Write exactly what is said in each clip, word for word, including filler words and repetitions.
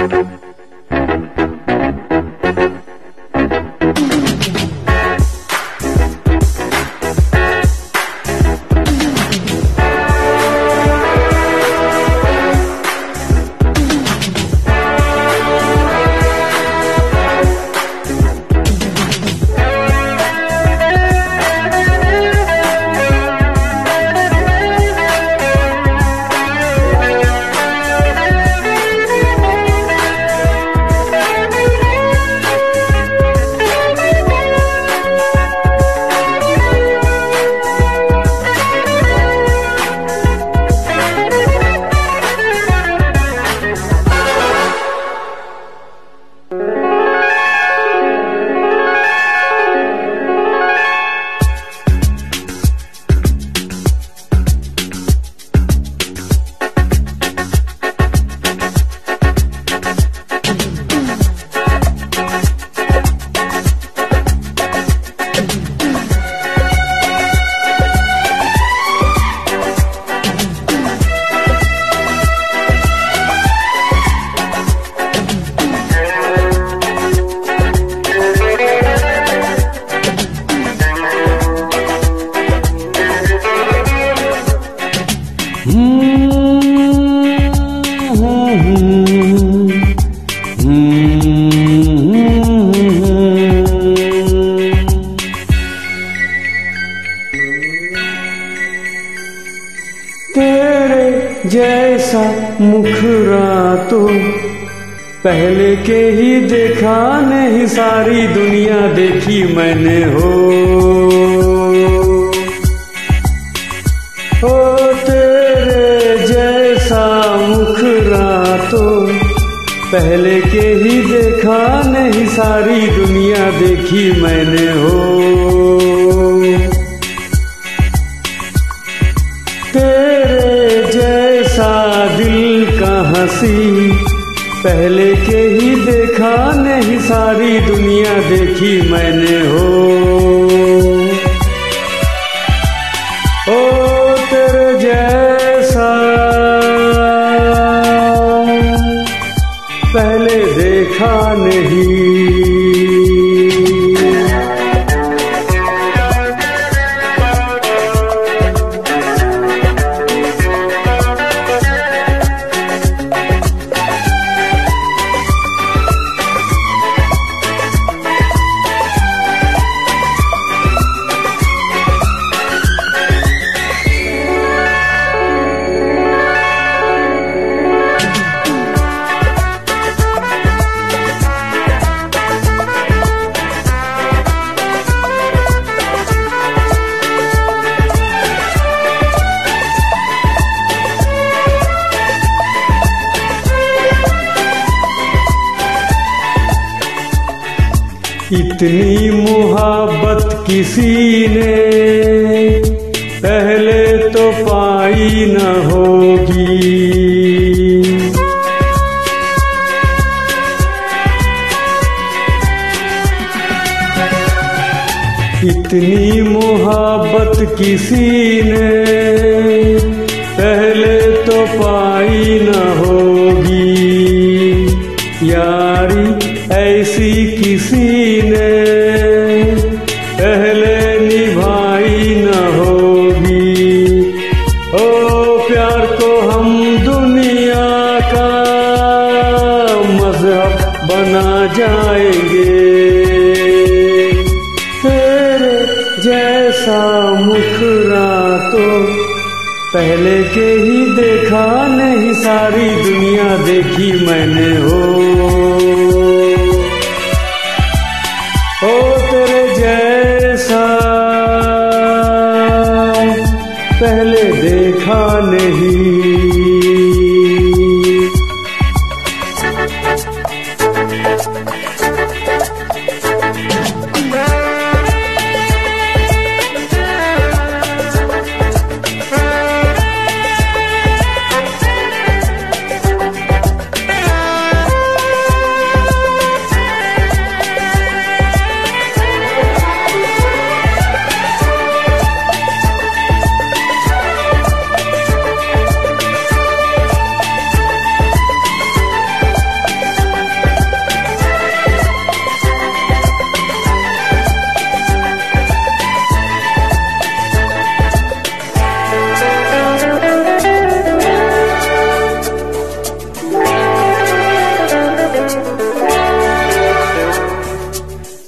तेरे जैसा मुखरा तो पहले के ही देखा नहीं, सारी दुनिया देखी मैंने हो। ओ तेरे जैसा मुखरा तो पहले के ही देखा नहीं, सारी दुनिया देखी मैंने हो। तेरे जैसा दिल का हंसी पहले के ही देखा नहीं, सारी दुनिया देखी मैंने हो। ओ तेरे जैसा पहले देखा नहीं। इतनी मुहब्बत किसी ने पहले तो पाई न होगी। इतनी मुहब्बत किसी ने पहले तो पाई न होगी। यारी ऐसी किसी ने पहले निभाई न होगी। ओ प्यार को हम दुनिया का मज़हब बना जाएंगे। तेरे जैसा मुखरा तो पहले के ही देखा नहीं, सारी दुनिया देखी मैंने हो। ओ तेरे जैसा पहले देखा नहीं।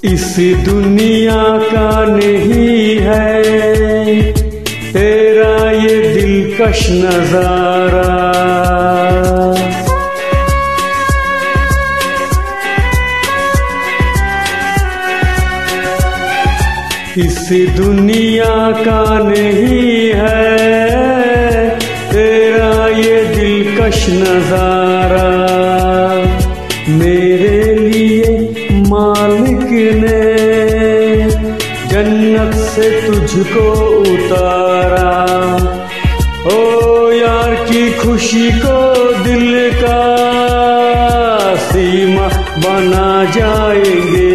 इस दुनिया का नहीं है तेरा ये दिलकश नजारा। इस दुनिया का नहीं है तेरा ये दिलकश नजारा। मेरे लिए मालिक ने जन्नत से तुझको उतारा। ओ यार की खुशी को दिल का सीमा बना जाएंगे।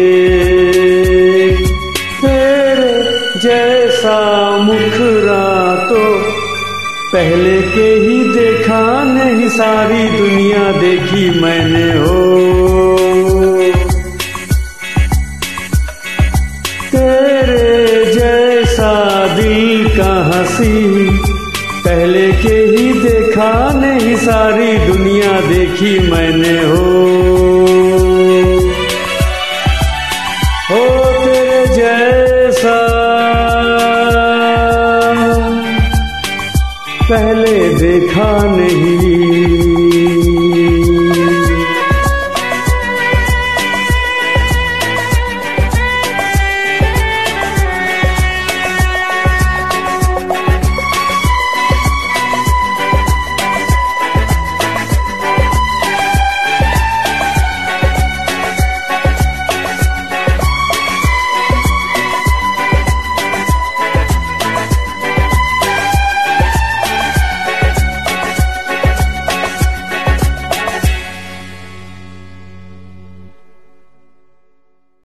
तेरे जैसा मुखरा तो पहले के ही देखा नहीं, सारी दुनिया देखी मैंने हो। तेरे जैसा दिल का हंसी पहले के ही देखा नहीं, सारी दुनिया देखी मैंने हो।